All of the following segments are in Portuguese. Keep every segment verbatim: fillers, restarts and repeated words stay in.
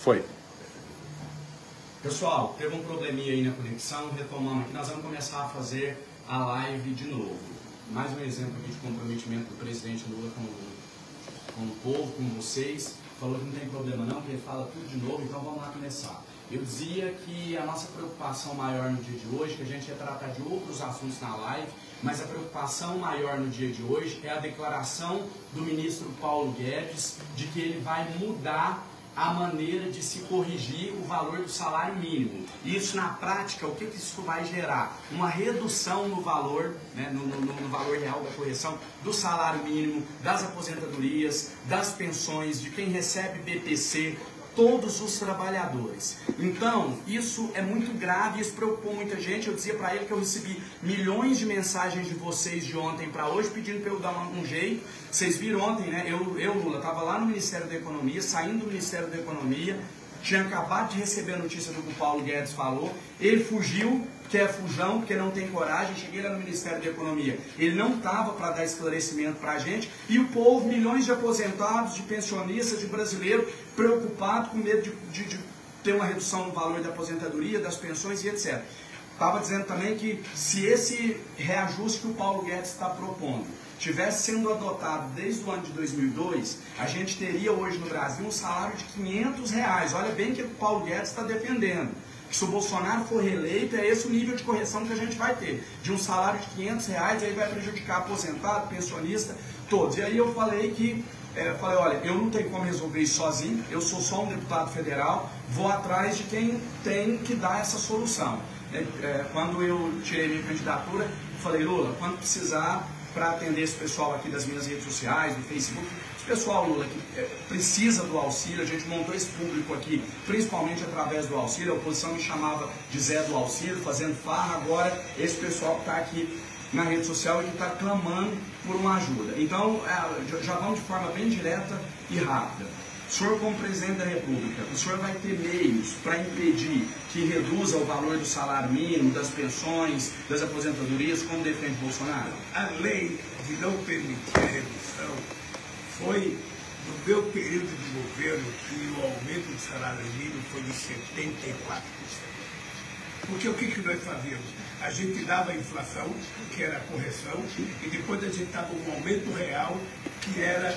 Foi. Pessoal, teve um probleminha aí na conexão, retomamos aqui, nós vamos começar a fazer a live de novo. Mais um exemplo aqui de comprometimento do presidente Lula com, com o povo, com vocês. Falou que não tem problema não, que ele fala tudo de novo, então vamos lá começar. Eu dizia que a nossa preocupação maior no dia de hoje, que a gente ia tratar de outros assuntos na live, mas a preocupação maior no dia de hoje é a declaração do ministro Paulo Guedes de que ele vai mudar a maneira de se corrigir o valor do salário mínimo. Isso na prática, o que, que isso vai gerar? Uma redução no valor, né, no, no, no valor real da correção do salário mínimo, das aposentadorias, das pensões, de quem recebe B P C, todos os trabalhadores. Então, isso é muito grave, isso preocupou muita gente. Eu dizia para ele que eu recebi milhões de mensagens de vocês de ontem para hoje, pedindo para eu dar um jeito. Vocês viram ontem, né? Eu, eu Lula, estava lá no Ministério da Economia, saindo do Ministério da Economia, tinha acabado de receber a notícia do que o Paulo Guedes falou, ele fugiu, que é fujão, porque não tem coragem, cheguei lá no Ministério da Economia, ele não estava para dar esclarecimento para a gente, e o povo, milhões de aposentados, de pensionistas, de brasileiros, preocupado, com medo de, de, de ter uma redução no valor da aposentadoria, das pensões e etcétera. Estava dizendo também que se esse reajuste que o Paulo Guedes está propondo tivesse sendo adotado desde o ano de dois mil e dois, a gente teria hoje no Brasil um salário de quinhentos reais. Olha bem o que o Paulo Guedes está defendendo. Se o Bolsonaro for reeleito, é esse o nível de correção que a gente vai ter. De um salário de quinhentos reais, aí vai prejudicar aposentado, pensionista, todos. E aí eu falei que, é, falei, olha, eu não tenho como resolver isso sozinho, eu sou só um deputado federal, vou atrás de quem tem que dar essa solução. É, é, quando eu tirei minha candidatura, falei, Lula, quando precisar, para atender esse pessoal aqui das minhas redes sociais, do Facebook, esse pessoal, Lula, que é, precisa do auxílio, a gente montou esse público aqui, principalmente através do auxílio, a oposição me chamava de Zé do Auxílio, fazendo farra, agora esse pessoal que está aqui na rede social e que está clamando por uma ajuda. Então, é, já vamos de forma bem direta e rápida. O senhor, como presidente da República, o senhor vai ter meios para impedir que reduza o valor do salário mínimo, das pensões, das aposentadorias, como defende Bolsonaro? A lei de não permitir a redução foi, no meu período de governo, que o aumento do salário mínimo foi de setenta e quatro por cento. Porque o que, que nós fazíamos? A gente dava a inflação, que era a correção, e depois a gente dava um aumento real, que era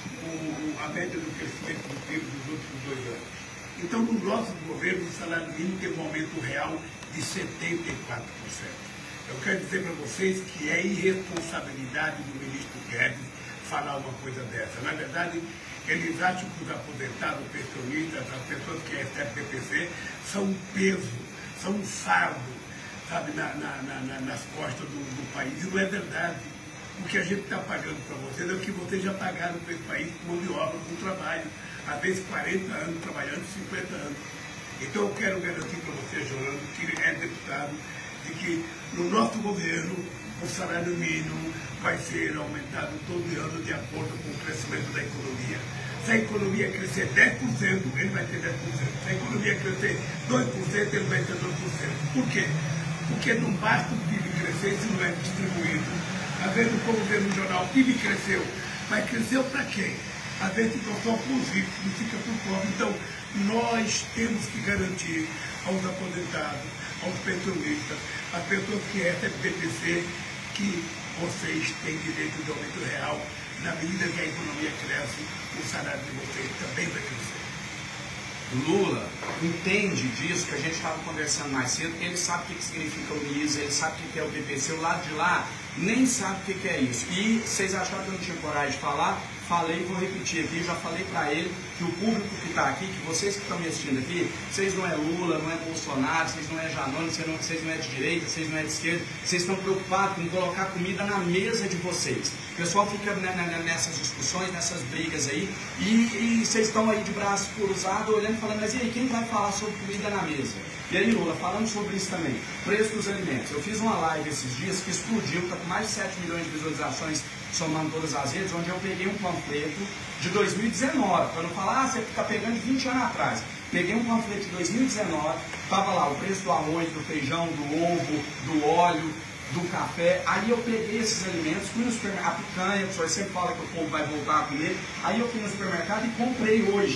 o, a média do crescimento do P I B dos últimos dois anos. Então, no nosso governo, o salário mínimo teve um aumento real de setenta e quatro por cento. Eu quero dizer para vocês que é irresponsabilidade do ministro Guedes falar uma coisa dessa. Na verdade, eles acham que os aposentados, pensionistas, as pessoas que recebem P P C, são um peso, são um fardo, sabe, na, na, na, nas costas do, do país. E não é verdade. O que a gente está pagando para vocês é o que vocês já pagaram para esse país com mão de obra, com trabalho. Às vezes quarenta anos trabalhando, cinquenta anos. Então eu quero garantir para você, Jolando, que é deputado, de que no nosso governo o salário mínimo vai ser aumentado todo ano de acordo com o crescimento da economia. Se a economia crescer dez por cento, ele vai ter dez por cento. Se a economia crescer dois por cento, ele vai ter dois por cento. Por quê? Porque não basta o P I B crescer se não é distribuído. Às vezes o povo vê no jornal, o P I B cresceu, mas cresceu para quem? Às vezes ficam só para os ricos, não fica para o pobre. Então, nós temos que garantir aos aposentados, aos pensionistas, às pessoas que recebem B P C, que vocês têm direito de aumento real. Na medida que a economia cresce, o salário de vocês também vai crescer. Lula entende disso, que a gente estava conversando mais cedo, ele sabe o que, que significa o N I S, ele sabe o que, que é o B P C, o lado de lá nem sabe o que, que é isso. E vocês acharam que eu não tinha coragem de falar? Falei e vou repetir aqui, já falei para ele que o público que está aqui, que vocês que estão me assistindo aqui, vocês não é Lula, não é Bolsonaro, vocês não é Janone, vocês não, vocês não é de direita, vocês não é de esquerda, vocês estão preocupados com colocar comida na mesa de vocês. O pessoal fica nessas discussões, nessas brigas aí, e, e vocês estão aí de braço cruzado, olhando e falando, mas e aí, quem vai falar sobre comida na mesa? E aí, Lula, falando sobre isso também, preço dos alimentos. Eu fiz uma live esses dias que explodiu, está com mais de sete milhões de visualizações, somando todas as redes, onde eu peguei um panfleto de dois mil e dezenove, para não falar, ah, você está pegando de vinte anos atrás. Peguei um panfleto de dois mil e dezenove, estava lá o preço do arroz, do feijão, do ovo, do óleo, do café. Aí eu peguei esses alimentos, fui no supermercado, a picanha, o senhor sempre fala que o povo vai voltar a comer, aí eu fui no supermercado e comprei hoje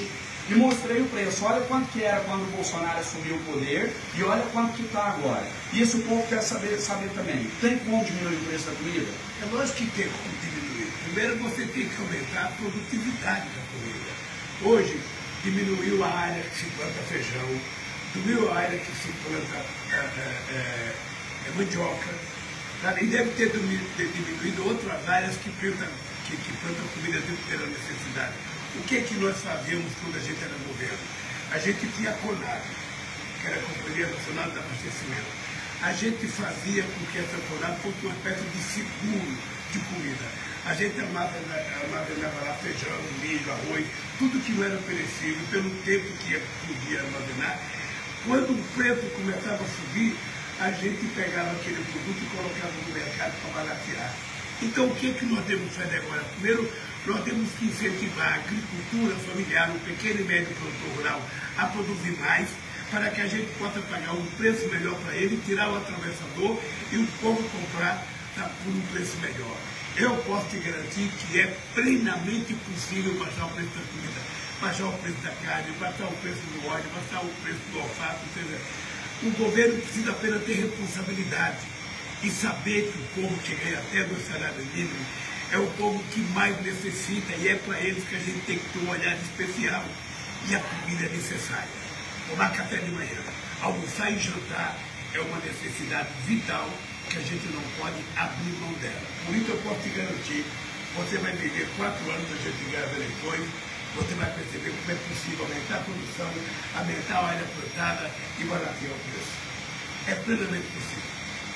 E mostrei o preço. Olha quanto que era quando o Bolsonaro assumiu o poder e olha quanto que está agora. Isso o povo quer saber, saber também. Tem como diminuir o preço da comida? É lógico que tem como diminuir. Primeiro você tem que aumentar a produtividade da comida. Hoje, diminuiu a área que se planta feijão, diminuiu a área que se planta é, é, é, mandioca, tá? E deve ter diminuído outras áreas que plantam, que, que plantam comida dentro pela necessidade. O que é que nós fazíamos quando a gente era governo? A gente tinha a CONAB, que era a Companhia Nacional de Abastecimento. A gente fazia com que essa CONAB fosse uma espécie de seguro de comida. A gente armazenava lá feijão, milho, arroz, tudo que não era perecível, pelo tempo que podia armazenar. Quando o preço começava a subir, a gente pegava aquele produto e colocava no mercado para baratear. Então, o que, é que nós temos que fazer agora? Primeiro, nós temos que incentivar a agricultura familiar, o pequeno e médio produtor rural, a produzir mais, para que a gente possa pagar um preço melhor para ele, tirar o atravessador e o povo comprar, tá, por um preço melhor. Eu posso te garantir que é plenamente possível baixar o preço da comida, baixar o preço da carne, baixar o preço do óleo, baixar o preço do alface, ou seja, o governo precisa apenas ter responsabilidade e saber que o povo que ganha até do salário mínimo é o povo que mais necessita e é para eles que a gente tem que ter um olhar especial. E a comida é necessária. Tomar café de manhã, almoçar e jantar é uma necessidade vital que a gente não pode abrir mão dela. Por isso eu posso te garantir, você vai viver quatro anos a gente ganhar eleições, você vai perceber como é possível aumentar a produção, aumentar a área plantada e baratear o preço. É plenamente possível.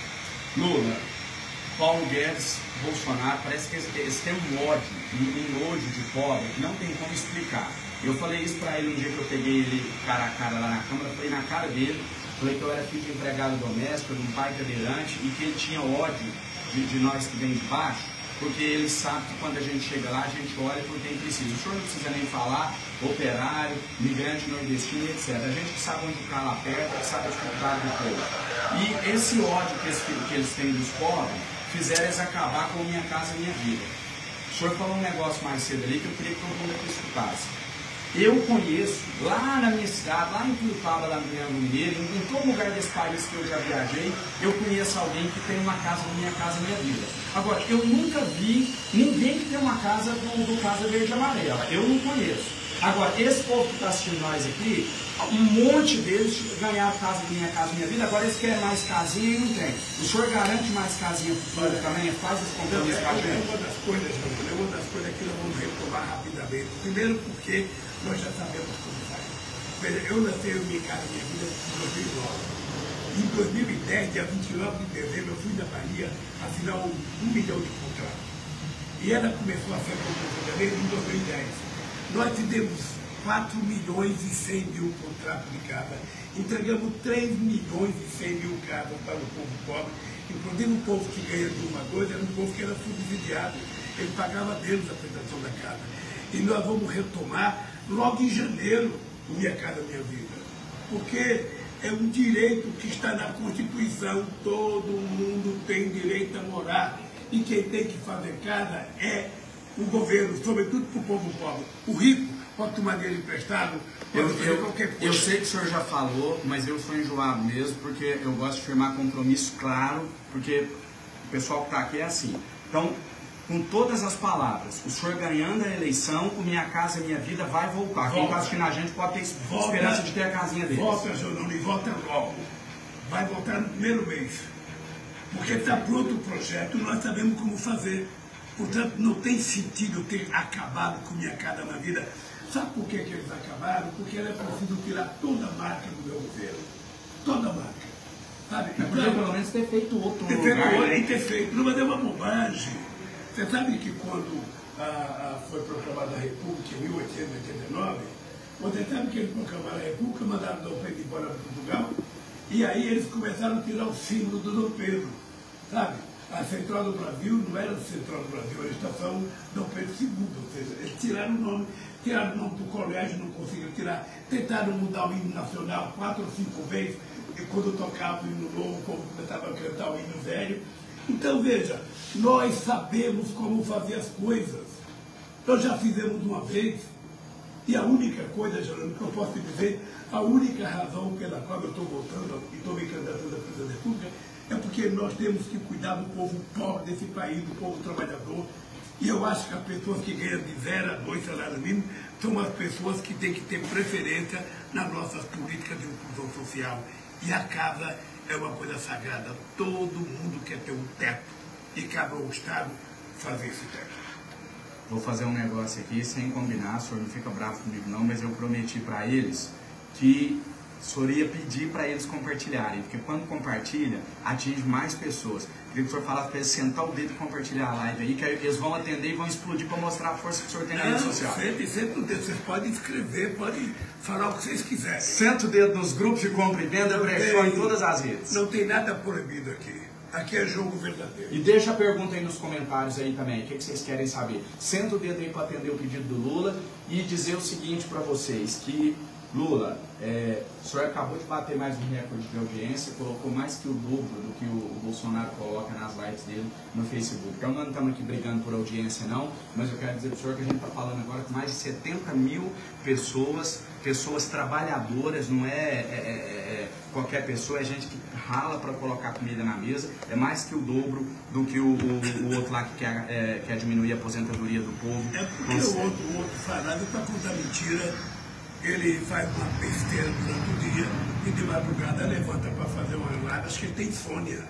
Lula, Paulo Guedes, Bolsonaro, parece que eles, eles têm um ódio, um, um nojo de pobre, que não tem como explicar. Eu falei isso para ele um dia que eu peguei ele cara a cara lá na Câmara, falei na cara dele, falei que eu era filho de empregado doméstico, de um pai cadeirante, e que ele tinha ódio de, de nós que vem de baixo, porque ele sabe que quando a gente chega lá, a gente olha por quem precisa. O senhor não precisa nem falar, operário, migrante nordestino, etcétera. A gente que sabe onde ficar lá perto, que sabe a dificuldade do povo. E esse ódio que eles, que eles têm dos pobres, fizeram eles acabar com a Minha Casa Minha Vida. O senhor falou um negócio mais cedo ali que eu queria que todo mundo aqui escutasse. Eu conheço, lá na minha cidade, lá em Curitiba, lá no Triângulo Mineiro, em todo lugar desse país que eu já viajei, eu conheço alguém que tem uma casa Minha Casa Minha Vida. Agora, eu nunca vi ninguém que tem uma casa do, do Casa Verde e Amarela. Eu não conheço. Agora, esse povo que está assistindo nós aqui, um monte deles ganharam casa Minha Casa Minha Vida, agora eles querem mais casinha e não tem. O senhor garante mais casinha para o povo também? Faz esse compromisso com a gente? É uma das coisas, é uma das coisas que nós vamos retomar rapidamente. Primeiro porque nós já sabemos como faz. Veja, eu lancei o Minha Casa Minha Vida em dois mil e nove. Em dois mil e dez, dia vinte e nove de dezembro, eu fui na Bahia assinar um, um milhão de contratos. E ela começou a ser concluída em dois mil e dez. Nós fizemos quatro milhões e cem mil contratos de casa. Entregamos três milhões e cem mil casas para o povo pobre. Inclusive o povo que ganha de uma coisa era um povo que era subsidiado. Ele pagava deles a prestação da casa. E nós vamos retomar logo em janeiro o Minha Casa Minha Vida. Porque é um direito que está na Constituição. Todo mundo tem direito a morar. E quem tem que fazer casa é o governo, sobretudo para o povo pobre. O rico pode tomar dinheiro emprestado, pode eu, fazer eu, qualquer coisa. Eu sei que o senhor já falou, mas eu sou enjoado mesmo, porque eu gosto de firmar compromisso claro, porque o pessoal que está aqui é assim. Então, com todas as palavras, o senhor ganhando a eleição, o Minha Casa Minha Vida vai voltar. Volta. Quem está assistindo a gente pode ter volta, esperança de ter a casinha deles. Volta, Jonão, e volta logo. Vai voltar no primeiro mês. Porque está pronto o projeto, nós sabemos como fazer. Portanto, não tem sentido ter acabado com Minha Casa na Vida. Sabe por que, que eles acabaram? Porque era preciso tirar toda a marca do meu governo. Toda a marca. Sabe? É porque pelo menos ter feito outro ter lugar. Feito, né? ter feito. Não, mas é uma bobagem. Você sabe que quando a, a, foi proclamada a República em mil oitocentos e oitenta e nove, você sabe que eles proclamaram a República, mandaram Dom Pedro embora para Portugal, e aí eles começaram a tirar o símbolo do Dom Pedro. Sabe? A Central do Brasil não era a Central do Brasil, era a Estação Dom Pedro segundo, ou seja, eles tiraram o nome, tiraram o nome do colégio, não conseguiram tirar, tentaram mudar o hino nacional quatro ou cinco vezes, e quando tocava o hino novo, o povo começava a cantar o hino velho. Então veja, nós sabemos como fazer as coisas. Nós já fizemos uma vez, E a única coisa, Geraldo, que eu posso te dizer, a única razão pela qual eu estou voltando e estou me candidatando à presidência da República é porque nós temos que cuidar do povo pobre desse país, do povo trabalhador. E eu acho que as pessoas que ganham de zero a dois salários mínimos são as pessoas que têm que ter preferência nas nossas políticas de inclusão social. E a casa é uma coisa sagrada. Todo mundo quer ter um teto e cabe ao Estado fazer esse teto. Vou fazer um negócio aqui sem combinar, o senhor não fica bravo comigo não, mas eu prometi para eles que o senhor ia pedir para eles compartilharem, porque quando compartilha, atinge mais pessoas. Queria que o senhor falasse para eles sentar o dedo e compartilhar a live aí, que aí eles vão atender e vão explodir para mostrar a força que o senhor tem na rede social. Sempre, sempre o dedo. Vocês podem escrever, podem falar o que vocês quiserem. Senta o dedo nos grupos de compra e venda, brechó em todas as redes. Não tem nada proibido aqui. Aqui é jogo verdadeiro. E deixa a pergunta aí nos comentários aí também, o que, que vocês querem saber. Senta o dedo aí para atender o pedido do Lula e dizer o seguinte para vocês, que Lula, é, o senhor acabou de bater mais um recorde de audiência, colocou mais que o dobro do que o, o Bolsonaro coloca nas lives dele no Facebook. Então nós não estamos aqui brigando por audiência não, mas eu quero dizer para o senhor que a gente está falando agora com mais de setenta mil pessoas, pessoas trabalhadoras, não é, é, é, é qualquer pessoa, é gente que rala para colocar comida na mesa, é mais que o dobro do que o, o, o outro lá que quer, é, quer diminuir a aposentadoria do povo. É porque o outro, o outro falado para contar mentira. Ele faz uma besteira durante o dia e de madrugada levanta para fazer uma live. Acho que ele tem insônia.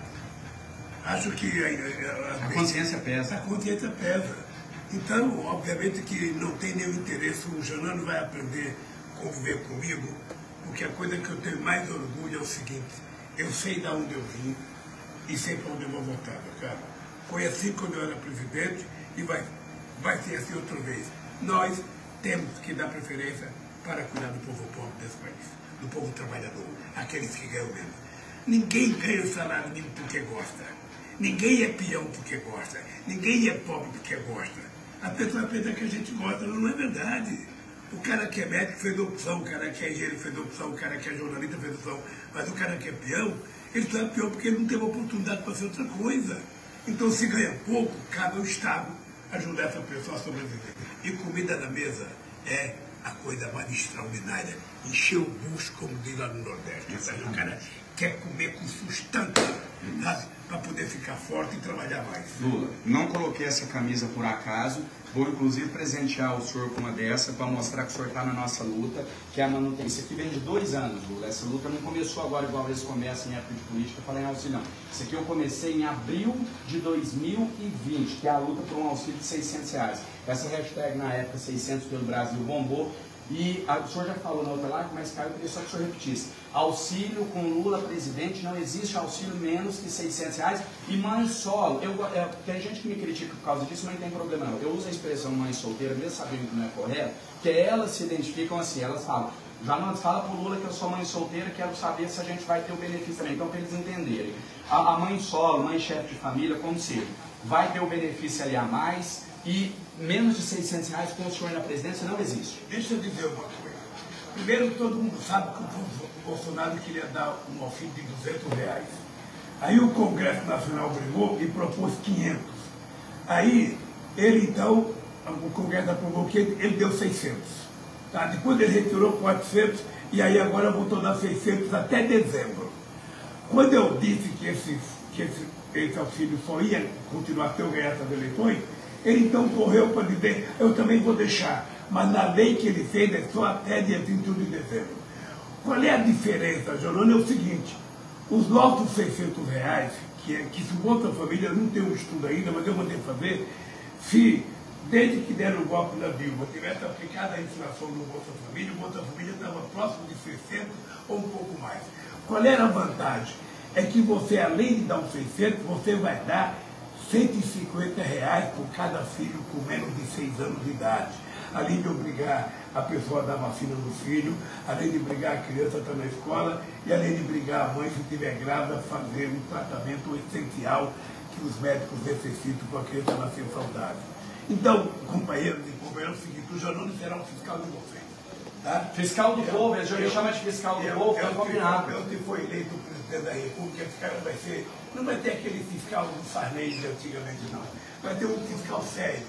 Acho que a, a, a, a consciência pesa. A consciência pesa. Então, obviamente que não tem nenhum interesse. O Janano vai aprender a conviver comigo, porque a coisa que eu tenho mais orgulho é o seguinte: eu sei de onde eu vim e sei para onde eu vou voltar, meu cara. Foi assim quando eu era presidente e vai, vai ser assim outra vez. Nós temos que dar preferência para cuidar do povo pobre desse país, do povo trabalhador, aqueles que ganham menos. Ninguém ganha o salário mínimo porque gosta. Ninguém é peão porque gosta. Ninguém é pobre porque gosta. A pessoa pensa que a gente gosta, não é verdade. O cara que é médico fez opção, o cara que é engenheiro fez opção, o cara que é jornalista fez opção, mas o cara que é peão, ele só é peão porque ele não teve oportunidade para ser outra coisa. Então, se ganha pouco, cabe ao Estado ajudar essa pessoa a sobreviver. E comida na mesa é a coisa mais extraordinária. Encher o bucho, como diz lá no Nordeste. Sabe? O cara quer comer com sustância, sabe? Para poder ficar forte e trabalhar mais. Lula, não coloquei essa camisa por acaso. Vou, inclusive, presentear o senhor com uma dessa para mostrar que o senhor está na nossa luta, que é a manutenção. Isso aqui vem de dois anos, Lula. Essa luta não começou agora, igual eles começam em época de política, falar em auxílio, não. Isso aqui eu comecei em abril de dois mil e vinte, que é a luta por um auxílio de seiscentos reais. Essa hashtag, na época, seiscentos pelo Brasil, bombou. E a, o senhor já falou na outra live, mas Caio, eu queria só que o senhor repetisse. Auxílio com Lula presidente, não existe auxílio menos que seiscentos reais. E mãe solo, eu, é, tem gente que me critica por causa disso, mas não tem problema não. Eu uso a expressão mãe solteira, mesmo sabendo que não é correto, que elas se identificam assim, elas falam, já não fala pro Lula que eu sou mãe solteira, quero saber se a gente vai ter o benefício também. Então, para eles entenderem, a, a mãe solo, mãe chefe de família, como seja, vai ter o benefício ali a mais e menos de seiscentos reais com o senhor na presidência não existe. Deixa eu dizer uma coisa. Primeiro, todo mundo sabe que o Bolsonaro queria dar um auxílio de duzentos reais. Aí o Congresso Nacional brigou e propôs quinhentos. Aí, ele então, o Congresso aprovou que ele, ele deu seiscentos. Tá? Depois ele retirou quatrocentos e aí agora voltou a dar seiscentos até dezembro. Quando eu disse que esse, que esse, esse auxílio só ia continuar se eu ganhar essas eleições, ele então correu para dizer, eu também vou deixar. Mas na lei que ele fez é só até dia trinta e um de dezembro. Qual é a diferença, Jolano? É o seguinte, os nossos seiscentos reais, que, é, que se o Bolsa Família não tem um estudo ainda, mas eu mandei fazer, se desde que deram o golpe da Dilma tivesse aplicado a inflação no Bolsa Família, o Bolsa Família estava próximo de seiscentos ou um pouco mais. Qual era a vantagem? É que você, além de dar os seiscentos, você vai dar cento e cinquenta reais por cada filho com menos de seis anos de idade. Além de obrigar a pessoa a dar vacina no filho, além de obrigar a criança a estar na escola e além de obrigar a mãe, se estiver grávida, a fazer um tratamento essencial que os médicos necessitam para a criança nascer saudável. Então, companheiros e companheiros, é o seguinte, o Janone será um fiscal de vocês. Tá? Fiscal do eu, povo, eles já me chamam de fiscal do eu, povo, eu, é combinado. Eu, se for eleito presidente da República, esse cara vai ser, não vai ter aquele fiscal do Sarney de antigamente, não. Vai ter um fiscal sério,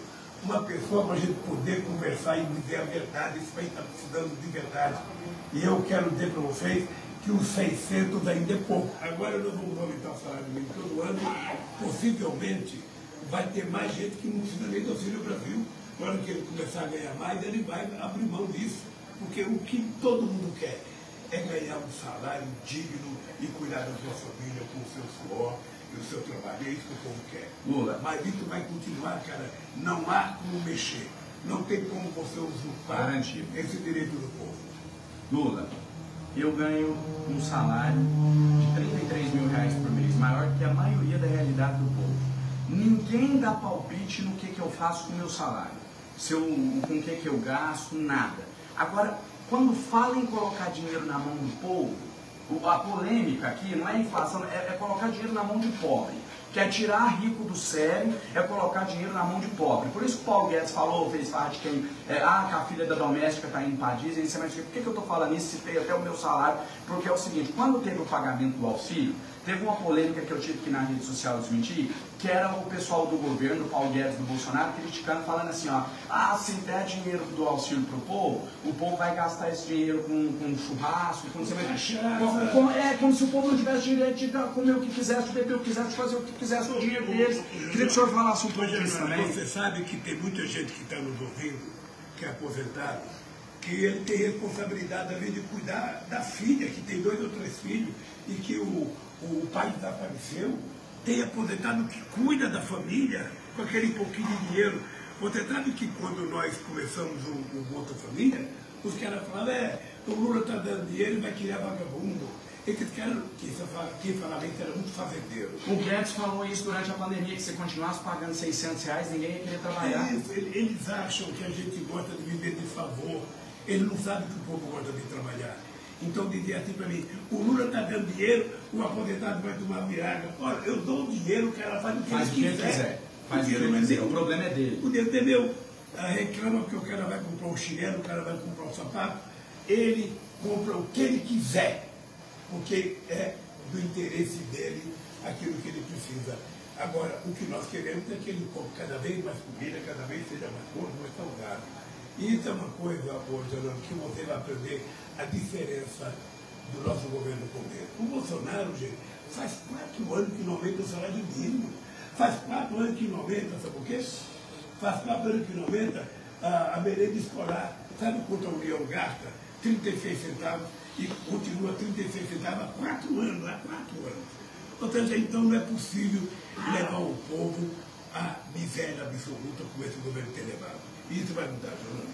uma pessoa para a gente poder conversar e dizer a verdade. Esse país está precisando de verdade. E eu quero dizer para vocês que os seiscentos ainda é pouco. Agora nós vamos aumentar o salário mínimo todo ano. Possivelmente vai ter mais gente que não precisa nem do Auxílio Brasil. Na hora que ele começar a ganhar mais, ele vai abrir mão disso. Porque o que todo mundo quer é ganhar um salário digno e cuidar da sua família com o seu suor e o seu trabalho. É isso que o povo quer. Lula. Mas isso vai continuar, cara. Não há como mexer. Não tem como você usurpar Garantido. esse direito do povo. Lula, eu ganho um salário de trinta e três mil reais por mês, maior que a maioria da realidade do povo. Ninguém dá palpite no que, que eu faço com o meu salário. Se eu, com o que, que eu gasto, nada. Agora, quando fala em colocar dinheiro na mão do povo, a polêmica aqui não é inflação, é, é colocar dinheiro na mão de pobre. Que é tirar rico do sério, é colocar dinheiro na mão de pobre. Por isso que o Paulo Guedes falou, fez farra de quem, é, ah, que a filha da doméstica está indo para a Disney, por que, que eu estou falando isso? Citei até o meu salário, porque é o seguinte, quando teve o pagamento do auxílio, teve uma polêmica que eu tive que na rede social desmentir, que era o pessoal do governo, o Paulo Guedes do Bolsonaro, criticando, falando assim, ó, ah, se der dinheiro do auxílio para o povo, o povo vai gastar esse dinheiro com, com churrasco, com você vai... com, com, é como se o povo não tivesse direito de comer o que quisesse, de beber o que quisesse, de fazer o que quisesse com o dinheiro deles. Queria que o senhor falasse um pouco disso também. Você sabe que tem muita gente que está nos ouvindo, que é aposentado, que ele tem responsabilidade além de cuidar da filha, que tem dois ou três filhos, e que o, o pai desapareceu, tem aposentado que cuida da família com aquele pouquinho de dinheiro. Você sabe que quando nós começamos o, o Bolsa Família, os caras falavam, é, o Lula está dando dinheiro e vai criar vagabundo. Esses caras, quem falava isso era muito fazendeiro. O Guedes falou isso durante a pandemia, que se continuasse pagando seiscentos reais, ninguém ia querer trabalhar. É isso, eles acham que a gente gosta de viver de favor. Eles não sabem que o povo gosta de trabalhar. Então dizia assim para mim, o Lula está dando dinheiro, o aposentado vai tomar viraga. Olha, eu dou o dinheiro, o cara faz o que faz ele quiser. quiser. Faz o que ele quiser, o problema é dele. O dinheiro é meu. Reclama porque o cara vai comprar um chinelo, o cara vai comprar um sapato. Ele compra o que ele quiser, porque é do interesse dele aquilo que ele precisa. Agora, o que nós queremos é que ele compre cada vez mais comida, cada vez seja mais gordo, mais saudável. E isso é uma coisa, Jornal, que você vai aprender a diferença do nosso governo com ele. O Bolsonaro, gente, faz quatro anos que não aumenta o salário mínimo. Faz quatro anos que não aumenta, sabe por quê? Faz quatro anos que não aumenta a, a merenda escolar. Sabe quanto a União gasta? trinta e seis centavos e continua trinta e seis centavos há quatro anos, há quatro anos. Ou seja, então não é possível levar o povo à miséria absoluta como esse governo tem levado. E isso vai mudar, Jornal.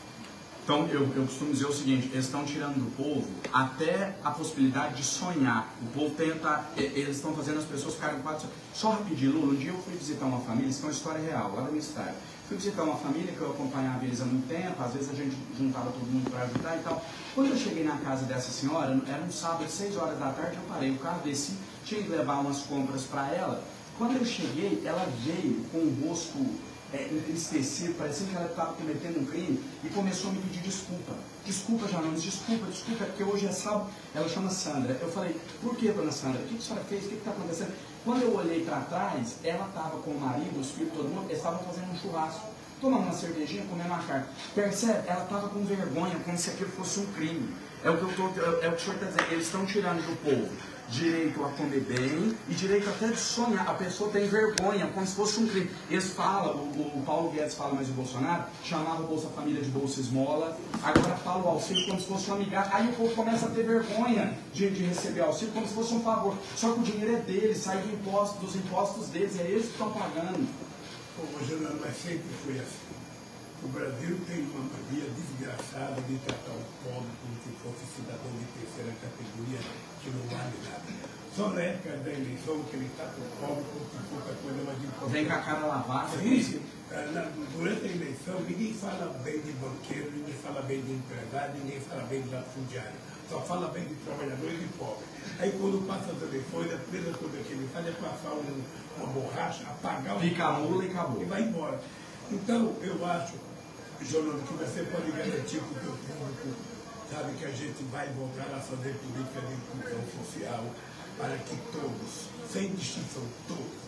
Então, eu, eu costumo dizer o seguinte, eles estão tirando do povo até a possibilidade de sonhar. O povo tenta, eles estão fazendo as pessoas ficarem quatro... Só rapidinho, Lula, um dia eu fui visitar uma família, isso é uma história real, lá da minha cidade. Fui visitar uma família que eu acompanhava eles há muito tempo, às vezes a gente juntava todo mundo para ajudar e tal. Quando eu cheguei na casa dessa senhora, era um sábado, seis horas da tarde, eu parei o carro, desci, tinha que levar umas compras para ela. Quando eu cheguei, ela veio com o rosto é, entristecido, parecendo que ela estava cometendo um crime, e começou a me pedir desculpa. Desculpa, Janones, desculpa, desculpa, porque hoje é sábado. Ela chama Sandra. Eu falei, por que, dona Sandra? O que a senhora fez? O que está acontecendo? Quando eu olhei para trás, ela estava com o marido, os filhos, todo mundo, eles estavam fazendo um churrasco, tomando uma cervejinha, comendo uma carne. Percebe? Ela estava com vergonha, como se aquilo fosse um crime. É o que, eu tô, é, é o que o senhor está dizendo. Eles estão tirando do povo direito a comer bem e direito até de sonhar. A pessoa tem vergonha, como se fosse um crime. Eles falam, o, o Paulo Guedes fala, mas o Bolsonaro chamava o Bolsa Família de Bolsa Esmola, agora fala o auxílio como se fosse uma migalha. Aí o povo começa a ter vergonha de, de receber auxílio como se fosse um favor. Só que o dinheiro é deles, sai do imposto, dos impostos deles, é eles que estão pagando. Pô, Jornal, mas sempre foi assim. O Brasil tem uma mania desgraçada de tratar o pobre como se fosse cidadão de terceira categoria que não vale nada. Só na época da eleição que ele trata o pobre como se fosse a coisa mais importante. Vem com a cara lavada. Sim, durante a eleição ninguém fala bem de banqueiro, ninguém fala bem de empresário, ninguém fala bem de latifundiário. Só fala bem de trabalhadores e pobres. Aí quando passa as eleições, a primeira coisa que ele faz é passar um, uma borracha, apagar o... Fica a mula e acabou. E vai embora. Então, eu acho, Jornal, que você pode garantir para o seu público, sabe, que a gente vai voltar a fazer política de inclusão social para que todos, sem distinção, todos,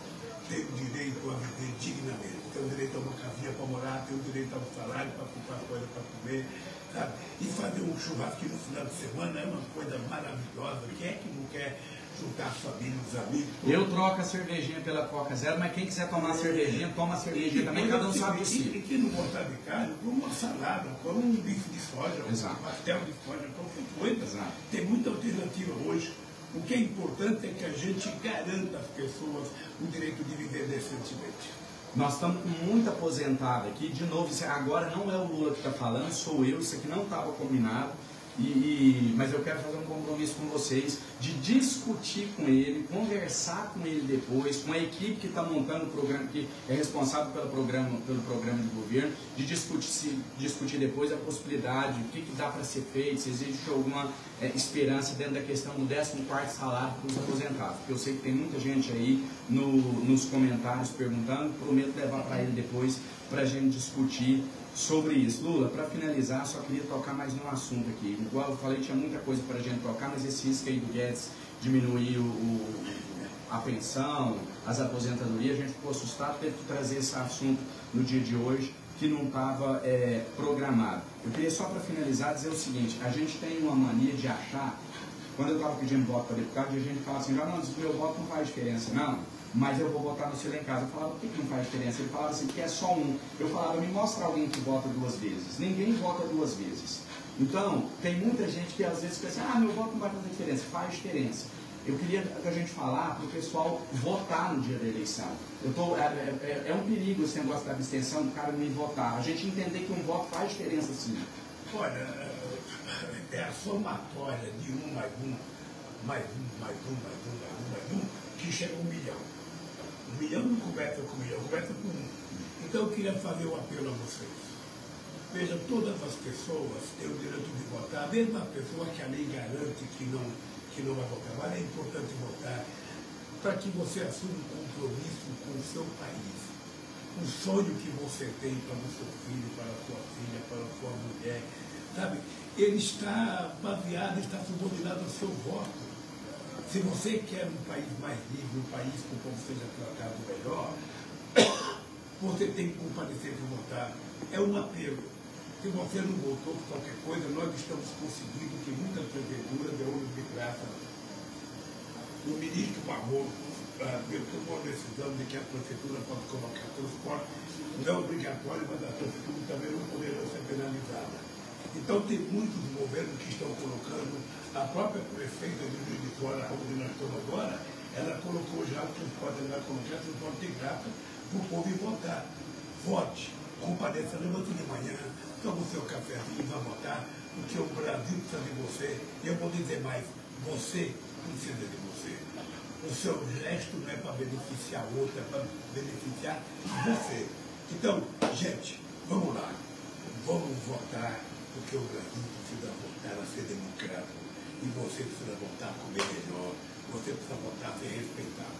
tem o direito a viver dignamente, tem o direito a uma casinha para morar, tem o direito a um salário para comprar coisa para comer, sabe? E fazer um churrasco no final de semana é uma coisa maravilhosa. Quem é que não quer juntar a família, os amigos? Todos? Eu troco a cervejinha pela Coca Zero, mas quem quiser tomar é, cervejinha, toma a cervejinha também, cada um sabe de si. E quem não gostar de carne, come uma salada, come um bife de soja, Exato. um pastel de soja, qualquer coisa. Exato. Tem muita alternativa hoje. O que é importante é que a gente garanta às pessoas o direito de viver decentemente. Nós estamos com muito aposentado aqui. De novo, agora não é o Lula que está falando, sou eu. Isso aqui não estava combinado. E, e, mas eu quero fazer um compromisso com vocês de discutir com ele, conversar com ele depois, com a equipe que está montando o programa, que é responsável pelo programa, pelo programa de governo, de discutir, discutir depois a possibilidade, o que, que dá para ser feito, se existe alguma é, esperança dentro da questão do décimo quarto salário para os aposentados. Porque eu sei que tem muita gente aí no, nos comentários perguntando, prometo levar para ele depois para a gente discutir sobre isso. Lula, para finalizar, só queria tocar mais num assunto aqui. Igual eu falei, tinha muita coisa para a gente tocar, mas esse risco aí do Guedes diminuir o, o, a pensão, as aposentadorias, a gente ficou assustado, teve que trazer esse assunto no dia de hoje, que não estava é, programado. Eu queria só para finalizar dizer o seguinte, a gente tem uma mania de achar, quando eu estava pedindo voto para deputado, a gente fala assim, não, não, meu voto não faz diferença, não. Mas eu vou votar no seu lá em casa. Eu falava, por que, que não faz diferença? Ele falava assim, porque é só um. Eu falava, me mostra alguém que vota duas vezes. Ninguém vota duas vezes. Então, tem muita gente que às vezes pensa, ah, meu voto não vai fazer diferença. Faz diferença. Eu queria que a gente falar para o pessoal votar no dia da eleição. Eu tô, é, é, é um perigo esse negócio da abstenção, do cara me votar. A gente entender que um voto faz diferença sim. Olha, é a somatória de um mais um, mais um, mais um, mais um, mais um, mais um, que chega a um milhão. Um milhão não conversa com um milhão, conversa com um. Então eu queria fazer um apelo a vocês. Veja, todas as pessoas têm o direito de votar, mesmo a pessoa que a lei garante que não, que não vai votar. Mas é importante votar para que você assuma um compromisso com o seu país. O sonho que você tem para o seu filho, para a sua filha, para a sua mulher, sabe? Ele está baseado, está subordinado ao seu voto. Se você quer um país mais livre, um país com o povo seja tratado melhor, você tem que comparecer para votar. É um apelo. Se você não votou por qualquer coisa, nós estamos conseguindo que muitas prefeituras dê olho de graça. O ministro Barroso uh, tomou a decisão de que a prefeitura pode colocar transporte, não é obrigatório, mas a prefeitura também não poderá ser penalizada. Então tem muitos governos que estão colocando, a própria prefeita de Juiz de Fora, onde nós estamos agora, ela colocou já o transporte, ela vai colocar transporte de graça para o povo ir votar. Vote, compareça, levante de manhã, toma o seu cafezinho e vá votar, porque o Brasil precisa de você. E eu vou dizer mais, você precisa de você. O seu gesto não é para beneficiar outro, é para beneficiar você. Então, gente, vamos lá, vamos votar, porque o Brasil precisa voltar a ser democrático. E você precisa voltar a comer melhor, você precisa voltar a ser respeitado.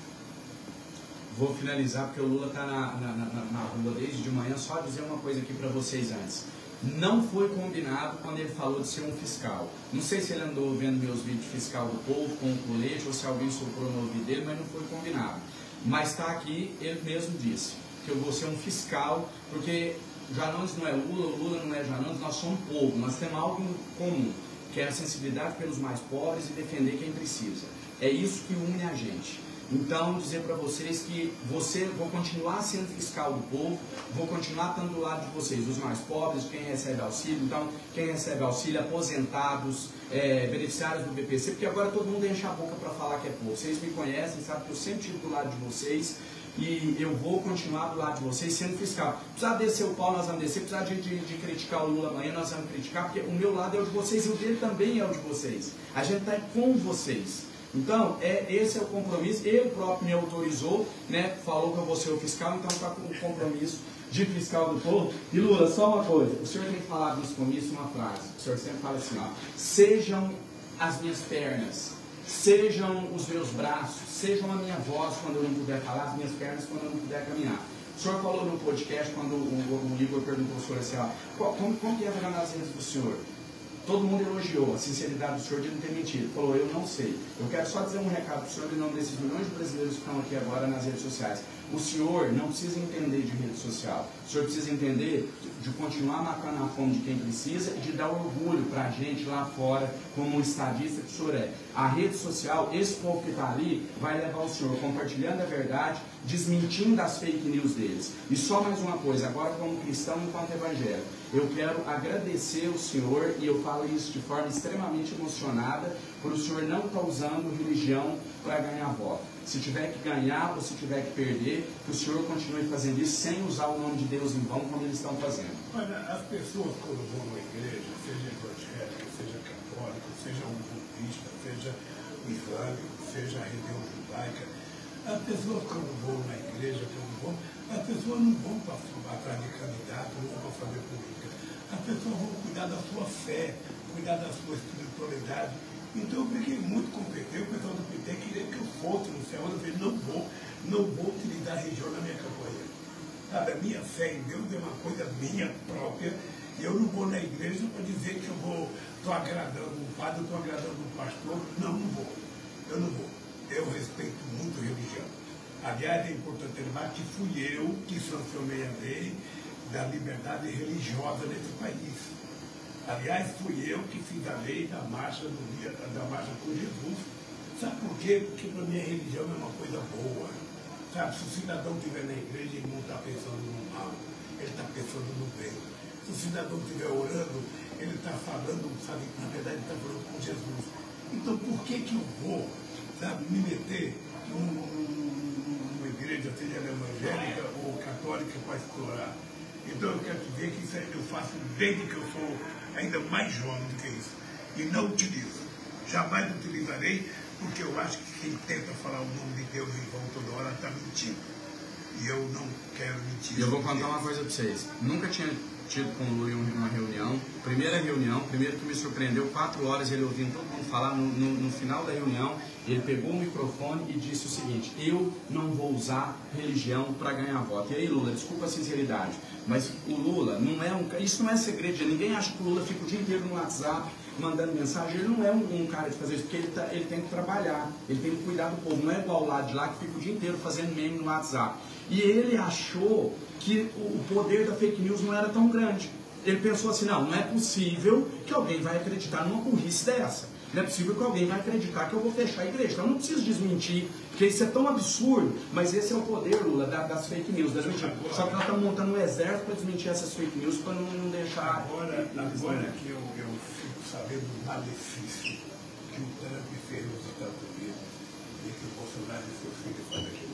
Vou finalizar porque o Lula está na, na, na, na rua desde de manhã. Só dizer uma coisa aqui para vocês antes. Não foi combinado quando ele falou de ser um fiscal. Não sei se ele andou vendo meus vídeos de fiscal do povo com o colete ou se alguém soprou no ouvido dele, mas não foi combinado. Mas está aqui, ele mesmo disse que eu vou ser um fiscal, porque Janones não é Lula, Lula não é Janones, nós somos povo, nós temos algo em comum, que é a sensibilidade pelos mais pobres e defender quem precisa. É isso que une a gente. Então, dizer para vocês que você, vou continuar sendo fiscal do povo, vou continuar estando do lado de vocês, os mais pobres, quem recebe auxílio, então, quem recebe auxílio, aposentados, é, beneficiários do B P C, porque agora todo mundo enche a boca para falar que é povo. Vocês me conhecem, sabem que eu sempre estive do lado de vocês e eu vou continuar do lado de vocês sendo fiscal. Precisar descer o pau, nós vamos descer, precisar de, de, de criticar o Lula amanhã, nós vamos criticar, porque o meu lado é o de vocês e o dele também é o de vocês. A gente está com vocês. Então, é, esse é o compromisso, ele próprio me autorizou, né, falou que eu vou ser o fiscal, então está com o compromisso de fiscal do povo. E Lula, só uma coisa, o senhor tem falado nos comícios uma frase, o senhor sempre fala assim, ó, sejam as minhas pernas, sejam os meus braços, sejam a minha voz quando eu não puder falar, as minhas pernas quando eu não puder caminhar. O senhor falou no podcast, quando o, o, o Igor perguntou ao senhor assim, ó, como, como que é jogar nas redes do senhor? Todo mundo elogiou a sinceridade do senhor de não ter mentido. Falou, eu não sei. Eu quero só dizer um recado para o senhor em nome desses milhões de brasileiros que estão aqui agora nas redes sociais. O senhor não precisa entender de rede social. O senhor precisa entender de continuar matando a fome de quem precisa e de dar orgulho para a gente lá fora, como estadista que o senhor é. A rede social, esse povo que está ali, vai levar o senhor compartilhando a verdade, desmentindo as fake news deles. E só mais uma coisa, agora como cristão enquanto evangélico, eu quero agradecer o senhor, e eu falo isso de forma extremamente emocionada, por o senhor não estar usando religião para ganhar voto. Se tiver que ganhar ou se tiver que perder, que o senhor continue fazendo isso sem usar o nome de Deus em vão, como eles estão fazendo. Olha, as pessoas quando vão na igreja, seja evangélica, seja católica, seja um budista, seja islâmico, seja a religião judaica, as pessoas quando vão na igreja, quando vão, as pessoas não vão para atrás de candidato, não vão para fazer política. As pessoas vão cuidar da sua fé, cuidar da sua espiritualidade. Então eu briguei muito com o P T, o pessoal do P T queria que eu fosse no céu, eu falei, não vou, não vou utilizar a religião na minha campanha. Sabe, a minha fé em Deus é uma coisa minha própria, e eu não vou na igreja para dizer que eu vou, estou agradando o padre, estou agradando o pastor, não, não vou, eu não vou. Eu respeito muito a religião. Aliás, é importante lembrar que fui eu que sancionei a lei da liberdade religiosa nesse país. Aliás, fui eu que fiz a lei da marcha, no dia, da marcha com Jesus. Sabe por quê? Porque para mim a religião é uma coisa boa. Sabe, se o cidadão estiver na igreja, ele não está pensando no mal, ele está pensando no bem. Se o cidadão estiver orando, ele está falando, sabe, na verdade ele está falando com Jesus. Então por que que eu vou, sabe, me meter num, num, numa igreja, seja ela evangélica ou católica, para explorar? Então eu quero dizer que isso aí eu faço desde que eu sou ainda mais jovem do que isso. E não utilizo. Jamais utilizarei, porque eu acho que quem tenta falar o nome de Deus em vão toda hora está mentindo. E eu não quero mentir. Eu vou contar uma coisa para vocês. Nunca tinha tido com o Lui uma reunião. Primeira reunião, primeiro que me surpreendeu, quatro horas ele ouvindo todo mundo falar. No, no, no final da reunião, ele pegou o microfone e disse o seguinte: eu não vou usar religião para ganhar voto. E aí, Lula, desculpa a sinceridade, mas o Lula não é um... Isso não é segredo, ninguém acha que o Lula fica o dia inteiro no WhatsApp mandando mensagem. Ele não é um, um cara de fazer isso, porque ele, tá, ele tem que trabalhar, ele tem que cuidar do povo. Não é igual lá de lá que fica o dia inteiro fazendo meme no WhatsApp. E ele achou que o poder da fake news não era tão grande. Ele pensou assim, não, não é possível que alguém vai acreditar numa burrice dessa. Não é possível que alguém vai acreditar que eu vou fechar a igreja. Então eu não preciso desmentir, porque isso é tão absurdo. Mas esse é o poder, Lula, das fake news, das mentiras. Só que nós estamos montando um exército para desmentir essas fake news, para não, não deixar... Agora, agora que eu, eu fico sabendo do malefício que o Trump fez nos Estados Unidos e que o Bolsonaro e seu filho fazem aqui.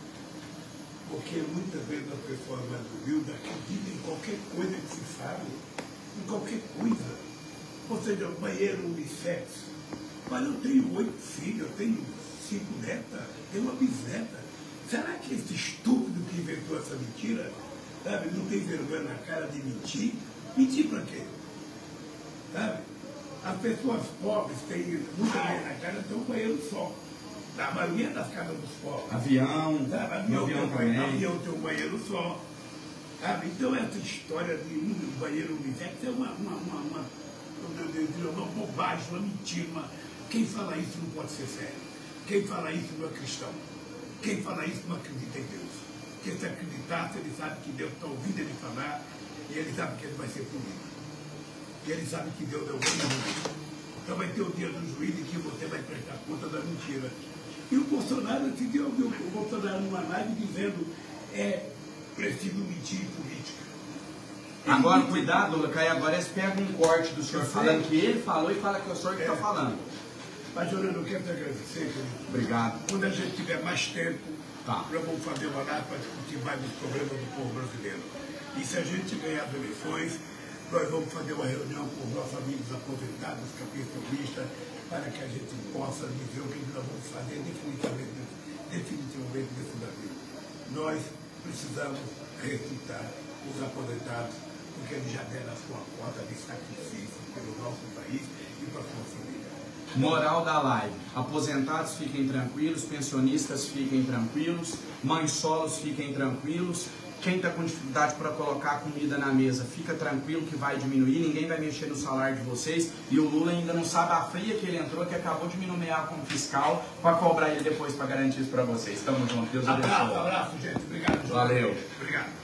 Porque muitas vezes as pessoas mais humildes acreditam em qualquer coisa que se fale, em qualquer coisa. Ou seja, banheiro unissex. Mas eu tenho oito filhos, eu tenho cinco netas, tenho uma bisneta. Será que esse estúpido que inventou essa mentira, sabe, não tem vergonha na cara de mentir? Mentir para quê? Sabe? As pessoas pobres têm muita vergonha na cara, tem um banheiro só. A maioria das casas dos pobres. Avião, sabe? Avião, avião tem, também. Avião tem um banheiro só. Sabe? Então essa história de um banheiro unissex é uma, uma, uma, uma, uma bobagem, uma mentira. Uma... Quem fala isso não pode ser sério. Quem fala isso não é cristão. Quem fala isso não acredita em Deus. Porque se acreditasse, ele sabe que Deus está ouvindo ele falar e ele sabe que ele vai ser punido. E ele sabe que Deus é o único. Então vai ter o dia do juízo em que você vai prestar conta da mentira. E o Bolsonaro, esse dia eu ouvi o Bolsonaro numa live dizendo, é preciso mentir em política. Ele agora, mentiu. cuidado, Lula, Caio, agora eles pegam um corte do senhor falando que ele falou e fala que é o senhor que está É. falando. Mas, Jornal, eu quero te agradecer, querido. Obrigado. Quando a gente tiver mais tempo, Tá. nós vamos fazer uma live para discutir mais os problemas do povo brasileiro. E se a gente ganhar as eleições, nós vamos fazer uma reunião com os nossos amigos aposentados, capitalistas, para que a gente possa dizer o que nós vamos fazer definitivamente, definitivamente nesse Brasil. Nós precisamos ressuscitar os aposentados, porque eles já deram a sua cota de sacrifício pelo nosso país e para a sua família. Moral da live: aposentados fiquem tranquilos, pensionistas fiquem tranquilos, mães solos fiquem tranquilos, quem está com dificuldade para colocar comida na mesa, fica tranquilo que vai diminuir, ninguém vai mexer no salário de vocês, e o Lula ainda não sabe a fria que ele entrou, que acabou de me nomear como fiscal, para cobrar ele depois para garantir isso para vocês. Tamo junto, Deus abençoe. Abraço, abraço, gente. Obrigado. Valeu. Obrigado.